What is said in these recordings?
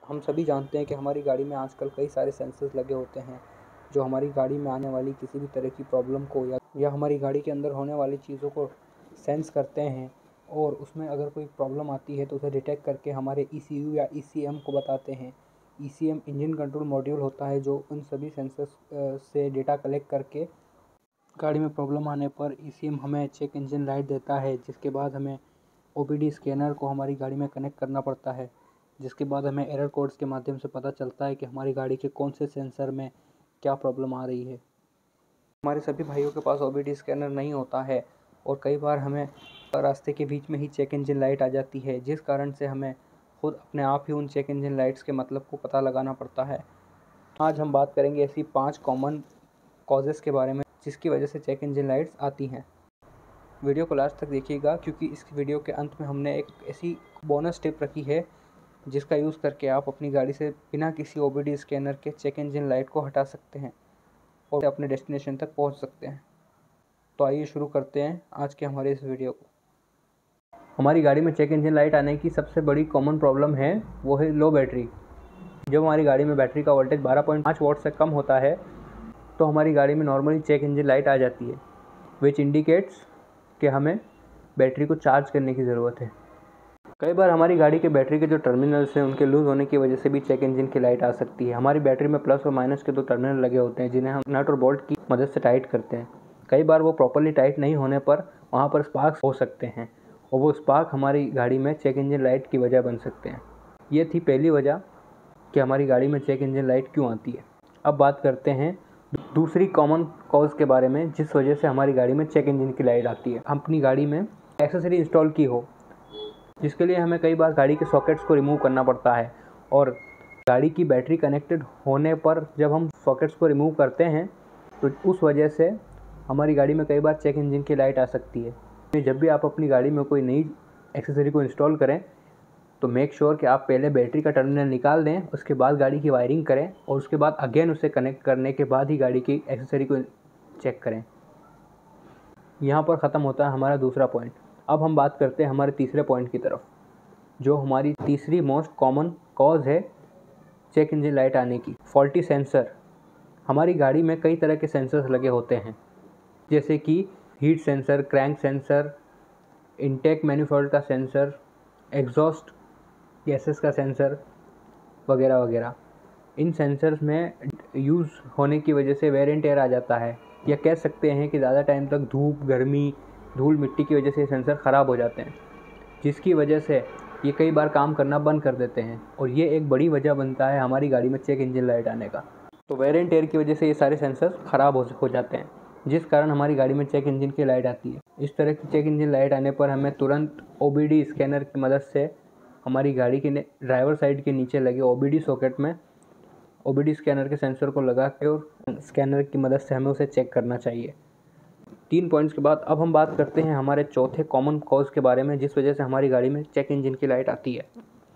हम सभी जानते हैं कि हमारी गाड़ी में आजकल कई सारे सेंसर्स लगे होते हैं जो हमारी गाड़ी में आने वाली किसी भी तरह की प्रॉब्लम को या हमारी गाड़ी के अंदर होने वाली चीज़ों को सेंस करते हैं और उसमें अगर कोई प्रॉब्लम आती है तो उसे डिटेक्ट करके हमारे ECU या ECM को बताते हैं। ECM इंजन कंट्रोल मॉड्यूल होता है जो उन सभी सेंसर्स से डेटा कलेक्ट करके गाड़ी में प्रॉब्लम आने पर ECM हमें चेक इंजन लाइट देता है, जिसके बाद हमें OBD स्कैनर को हमारी गाड़ी में कनेक्ट करना पड़ता है, जिसके बाद हमें एरर कोड्स के माध्यम से पता चलता है कि हमारी गाड़ी के कौन से सेंसर में क्या प्रॉब्लम आ रही है। हमारे सभी भाइयों के पास OBD स्कैनर नहीं होता है और कई बार हमें रास्ते के बीच में ही चेक इंजन लाइट आ जाती है, जिस कारण से हमें खुद अपने आप ही उन चेक इंजन लाइट्स के मतलब को पता लगाना पड़ता है। आज हम बात करेंगे ऐसी 5 कॉमन कॉजेज़ के बारे में जिसकी वजह से चेक इंजन लाइट्स आती हैं। वीडियो को लास्ट तक देखिएगा क्योंकि इस वीडियो के अंत में हमने एक ऐसी बोनस टिप रखी है जिसका यूज़ करके आप अपनी गाड़ी से बिना किसी OBD स्कैनर के चेक इंजन लाइट को हटा सकते हैं और अपने डेस्टिनेशन तक पहुंच सकते हैं। तो आइए शुरू करते हैं आज के हमारे इस वीडियो को। हमारी गाड़ी में चेक इंजन लाइट आने की सबसे बड़ी कॉमन प्रॉब्लम है वो है लो बैटरी। जब हमारी गाड़ी में बैटरी का वोल्टेज 12.5 वोल्ट से कम होता है तो हमारी गाड़ी में नॉर्मली चेक इंजन लाइट आ जाती है, विच इंडिकेट्स कि हमें बैटरी को चार्ज करने की ज़रूरत है। कई बार हमारी गाड़ी के बैटरी के जो टर्मिनल्स हैं उनके लूज़ होने की वजह से भी चेक इंजन की लाइट आ सकती है। हमारी बैटरी में प्लस और माइनस के 2 टर्मिनल लगे होते हैं जिन्हें हम नट और बोल्ट की मदद से टाइट करते हैं। कई बार वो प्रॉपरली टाइट नहीं होने पर वहाँ पर स्पार्क्स हो सकते हैं और वो स्पार्क हमारी गाड़ी में चेक इंजन लाइट की वजह बन सकते हैं। ये थी पहली वजह कि हमारी गाड़ी में चेक इंजन लाइट क्यों आती है। अब बात करते हैं दूसरी कॉमन कॉज के बारे में जिस वजह से हमारी गाड़ी में चेक इंजन की लाइट आती है। हम अपनी गाड़ी में एक्सेसरी इंस्टॉल की हो जिसके लिए हमें कई बार गाड़ी के सॉकेट्स को रिमूव करना पड़ता है और गाड़ी की बैटरी कनेक्टेड होने पर जब हम सॉकेट्स को रिमूव करते हैं तो उस वजह से हमारी गाड़ी में कई बार चेक इंजन की लाइट आ सकती है। जब भी आप अपनी गाड़ी में कोई नई एक्सेसरी को इंस्टॉल करें तो मेक श्योर कि आप पहले बैटरी का टर्मिनल निकाल दें, उसके बाद गाड़ी की वायरिंग करें और उसके बाद अगेन उसे कनेक्ट करने के बाद ही गाड़ी की एक्सेसरी को चेक करें। यहाँ पर ख़त्म होता है हमारा दूसरा पॉइंट। अब हम बात करते हैं हमारे तीसरे पॉइंट की तरफ, जो हमारी तीसरी मोस्ट कॉमन कॉज है चेक इंजन लाइट आने की, फॉल्टी सेंसर। हमारी गाड़ी में कई तरह के सेंसर्स लगे होते हैं जैसे कि heat sensor, crank sensor, intake manifold का सेंसर, एग्जॉस्ट गैसेस का सेंसर वगैरह वगैरह। इन सेंसर्स में यूज़ होने की वजह से वेयर एंड टेयर आ जाता है, या कह सकते हैं कि ज़्यादा टाइम तक धूप, गर्मी, धूल मिट्टी की वजह से सेंसर ख़राब हो जाते हैं, जिसकी वजह से ये कई बार काम करना बंद कर देते हैं और ये एक बड़ी वजह बनता है हमारी गाड़ी में चेक इंजन लाइट आने का। तो वेयर एंड टेयर की वजह से ये सारे सेंसर ख़राब हो जाते हैं, जिस कारण हमारी गाड़ी में चेक इंजन की लाइट आती है। इस तरह की चेक इंजन लाइट आने पर हमें तुरंत OBD स्कैनर की मदद से हमारी गाड़ी के ड्राइवर साइड के नीचे लगे OBD सॉकेट में OBD स्कैनर के सेंसर को लगा के और स्कैनर की मदद से हमें उसे चेक करना चाहिए। 3 पॉइंट्स के बाद अब हम बात करते हैं हमारे चौथे कॉमन कॉज के बारे में जिस वजह से हमारी गाड़ी में चेक इंजन की लाइट आती है।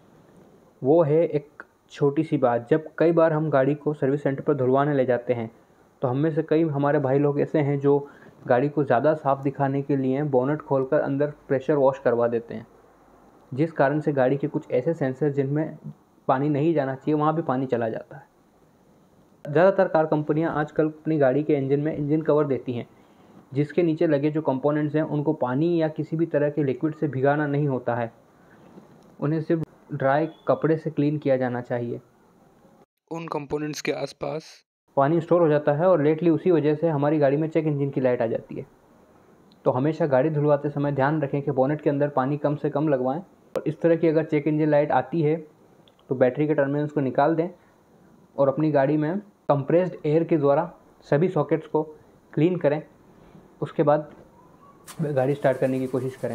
वो है एक छोटी सी बात, जब कई बार हम गाड़ी को सर्विस सेंटर पर धुलवाने ले जाते हैं तो हम में से कई हमारे भाई लोग ऐसे हैं जो गाड़ी को ज़्यादा साफ़ दिखाने के लिए बोनट खोलकर अंदर प्रेशर वॉश करवा देते हैं, जिस कारण से गाड़ी के कुछ ऐसे सेंसर जिनमें पानी नहीं जाना चाहिए वहाँ भी पानी चला जाता है। ज़्यादातर कार कंपनियाँ आजकल अपनी गाड़ी के इंजन में इंजन कवर देती हैं जिसके नीचे लगे जो कंपोनेंट्स हैं उनको पानी या किसी भी तरह के लिक्विड से भिगाना नहीं होता है, उन्हें सिर्फ ड्राई कपड़े से क्लीन किया जाना चाहिए। उन कंपोनेंट्स के आसपास पानी स्टोर हो जाता है और लेटली उसी वजह से हमारी गाड़ी में चेक इंजन की लाइट आ जाती है। तो हमेशा गाड़ी धुलवाते समय ध्यान रखें कि बोनेट के अंदर पानी कम से कम लगवाएं और इस तरह की अगर चेक इंजन लाइट आती है तो बैटरी के टर्मिनल्स को निकाल दें और अपनी गाड़ी में कंप्रेस्ड एयर के द्वारा सभी सॉकेट्स को क्लीन करें, उसके बाद गाड़ी स्टार्ट करने की कोशिश करें।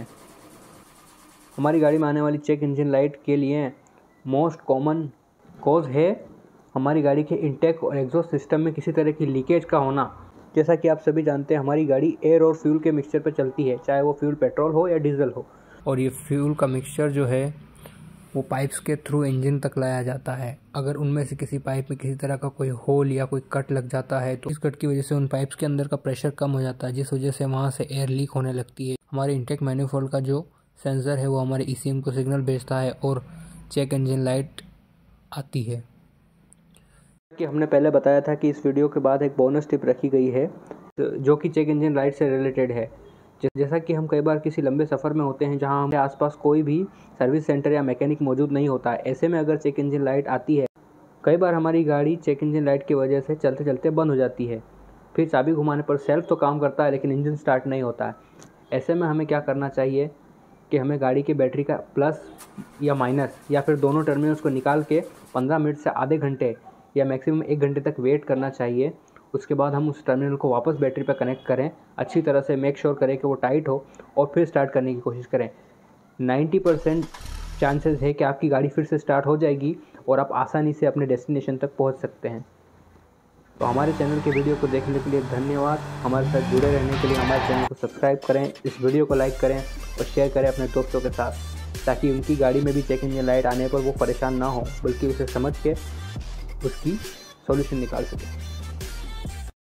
हमारी गाड़ी में आने वाली चेक इंजन लाइट के लिए मोस्ट कॉमन कॉज है हमारी गाड़ी के इंटेक और एग्जॉस्ट सिस्टम में किसी तरह की लीकेज का होना। जैसा कि आप सभी जानते हैं हमारी गाड़ी एयर और फ्यूल के मिक्सचर पर चलती है, चाहे वो फ्यूल पेट्रोल हो या डीजल हो, और ये फ्यूल का मिक्सचर जो है वो पाइप्स के थ्रू इंजन तक लाया जाता है। अगर उनमें से किसी पाइप में किसी तरह का कोई होल या कोई कट लग जाता है तो इस कट की वजह से उन पाइप्स के अंदर का प्रेशर कम हो जाता है, जिस वजह से वहाँ से एयर लीक होने लगती है। हमारे इंटेक मैनिफोल्ड का जो सेंसर है वो हमारे ECM को सिग्नल भेजता है और चेक इंजन लाइट आती है। कि हमने पहले बताया था कि इस वीडियो के बाद एक बोनस टिप रखी गई है जो कि चेक इंजन लाइट से रिलेटेड है। जैसा कि हम कई बार किसी लंबे सफ़र में होते हैं जहां हमारे आसपास कोई भी सर्विस सेंटर या मैकेनिक मौजूद नहीं होता है। ऐसे में अगर चेक इंजन लाइट आती है, कई बार हमारी गाड़ी चेक इंजन लाइट की वजह से चलते चलते बंद हो जाती है। फिर चाबी घुमाने पर सेल्फ तो काम करता है लेकिन इंजन स्टार्ट नहीं होता है। ऐसे में हमें क्या करना चाहिए कि हमें गाड़ी की बैटरी का प्लस या माइनस या फिर दोनों टर्मिनल्स को निकाल के 15 मिनट से आधे घंटे या मैक्सिमम 1 घंटे तक वेट करना चाहिए। उसके बाद हम उस टर्मिनल को वापस बैटरी पर कनेक्ट करें, अच्छी तरह से मेक श्योर करें कि वो टाइट हो और फिर स्टार्ट करने की कोशिश करें। 90% चांसेस है कि आपकी गाड़ी फिर से स्टार्ट हो जाएगी और आप आसानी से अपने डेस्टिनेशन तक पहुंच सकते हैं। तो हमारे चैनल के वीडियो को देखने के लिए धन्यवाद। हमारे साथ जुड़े रहने के लिए हमारे चैनल को सब्सक्राइब करें, इस वीडियो को लाइक करें और शेयर करें अपने दोस्तों के साथ, ताकि उनकी गाड़ी में भी चेक इंजन लाइट आने पर वो परेशान ना हो, बल्कि उसे समझ के उसकी सॉल्यूशन निकाल सकें।